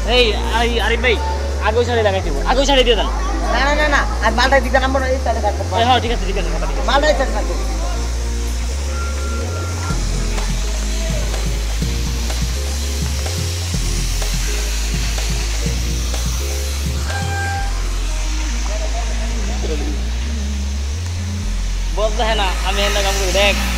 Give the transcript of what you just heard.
এই আরিফ ভাই আগে সাইডে লাগাই দিব আগে সাইডে দিয়ে দেন না না না না আর মালটা দিতে নাম্বার এই সাইডে রাখতে হ্যাঁ ঠিক আছে কাকা ঠিক আছে মালটা এই সাইডে রাখো বস দেখে না আমি হেন কাম করি দেখ